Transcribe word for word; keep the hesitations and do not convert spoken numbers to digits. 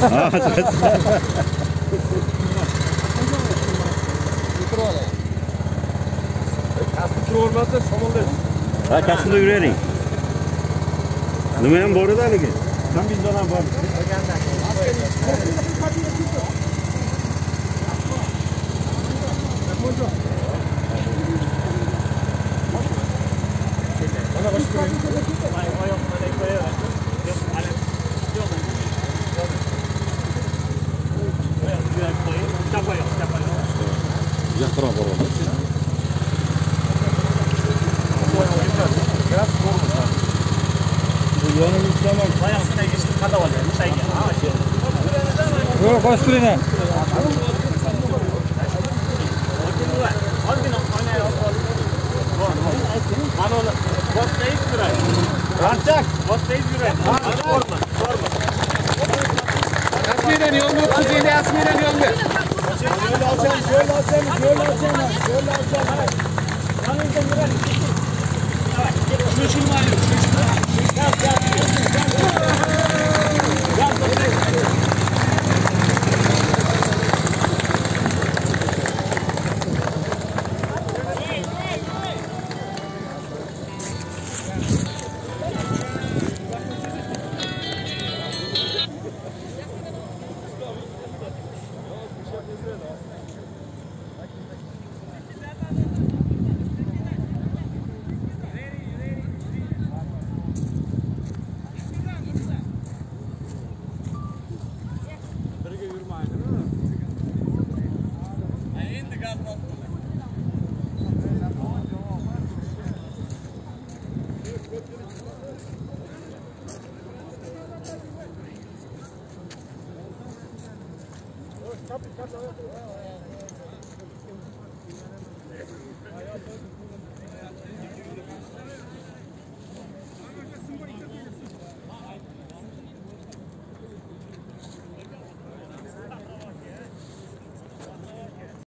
Ha, kasbida yuraylik. Nima ham bor edi haligi? Ham bizdan ham bor. Yaxshiroq boradi. Yonimizda ham oyoqdan ishni qadab oladi. Shayga. Ha, shu. Yo'q, boshqarina. Oldin oynay olib. Mana uni bosqayib yuradi. Ranchak, bosqayib yuradi. Borma, borma. Asmidan yo'lni o'tkazing, asmidan yo'lni. Yo'l ochamiz, yo'l ochamiz, yo'l ochamiz, yo'l ochamiz. Mana endi yuradi. Shoshilmaylik, shoshilmaylik. Gap, gap. Gap, gap. Stop, stop, stop.